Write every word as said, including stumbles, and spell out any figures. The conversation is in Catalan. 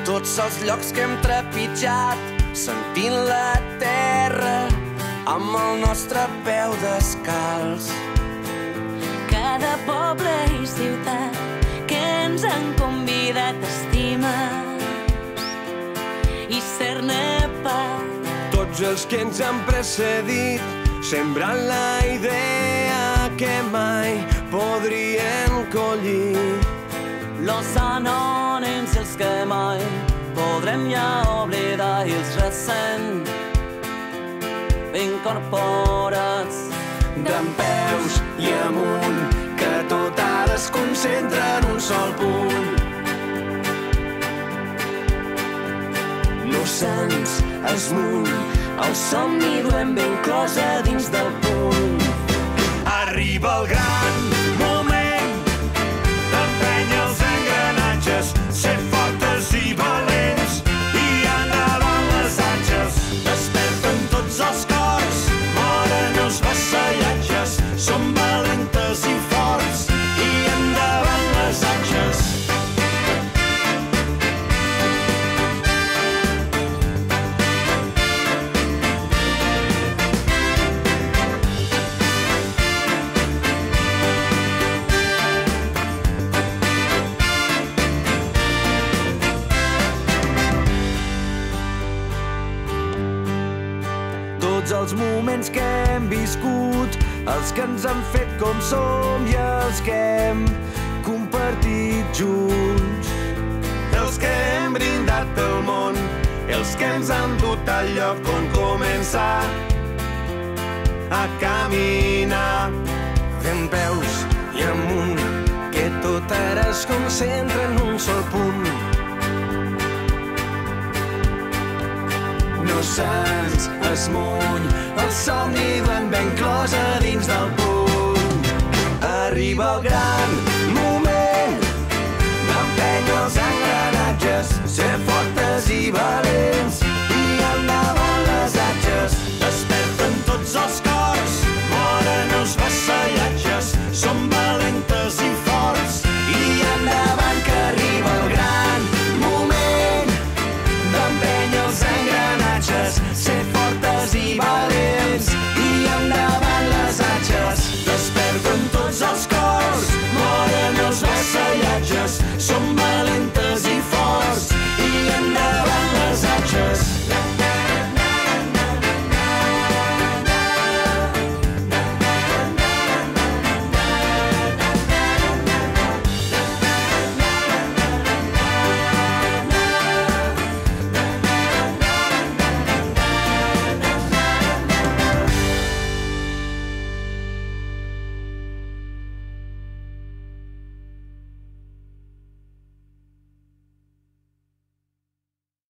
tots els llocs que hem trepitjat, sentint la terra amb el nostre peu descalç. Cada poble i ciutat que ens han convidat a estimar i ser-ne part. Tots els que ens han precedit, sembrant la idea que mai podrien collir. Los anònims i els que mai podrem ja oblidar i els recent incorporats. Dempeus i amunt, que tot ara es concentra en un sol punt. No se'ns esmuny, el somni duem ben closa dins del punt. Arriba el gran moment d'empènyer els engranatges, ser fortes i valents i endavant les atxes. Desperten tots els cors, moren els vassallatges, som valentes i forts i endavant les atxes. Els moments que hem viscut, els que ens han fet com som i els que hem compartit junts. Els que hem brindat pel món, els que ens han dut al lloc on començar a caminar. Fent peus i amunt, que tot ara es concentra en un sol punt. No se'ns esmuny, el somni duem ben closa dins del punt. Arriba el gran moment d'empènyer els engranatges, ser fortes i valents i endavant les atxes. Desperten tots els